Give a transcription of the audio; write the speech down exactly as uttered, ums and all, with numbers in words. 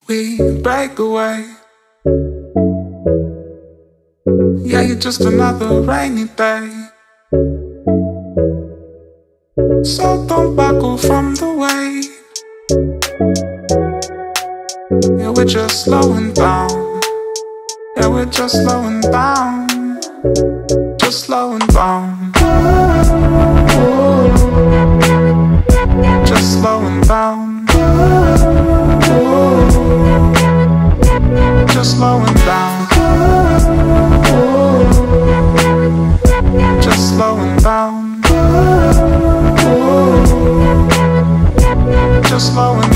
We break away. Yeah, you're just another rainy day. So don't buckle from the weight. Yeah, we're just slowing down. Yeah, we're just slowing down. Just slowing down. Just slowing down. Just slowing down. Just slowing down. Just slowing